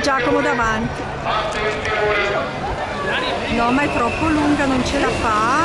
Giacomo davanti. No, ma è troppo lunga, non ce la fa.